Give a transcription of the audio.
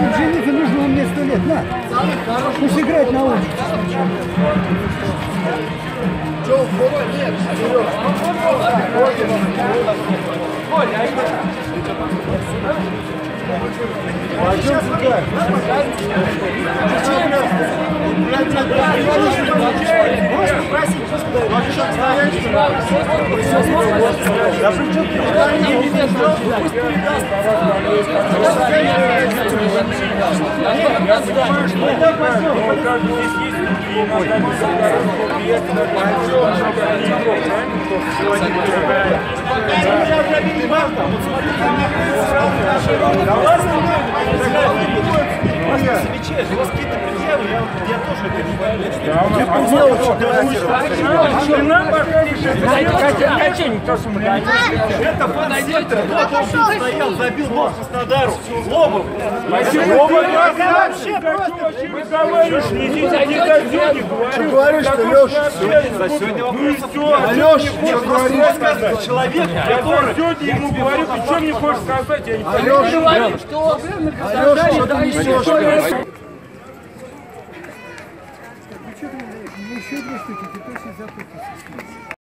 Жениться нужно мне 100 лет, на. Пусть играть на улице. Пойдем сюда. Можно спросить, у вас какие-то предъявы, я тоже это не понимаю. Это фан-центр, вот он стоял, забил нос Краснодару, Лобов. Вообще просто. Вы говоришь, не говоришь-то, Леша? Сегодня вопрос. Леша, что говоришь? Человек, который... Сегодня ему говорю, ты что мне хочешь сказать? Я не Алеша, что ты несешь? Еще 2 штуки, ты точно запутался.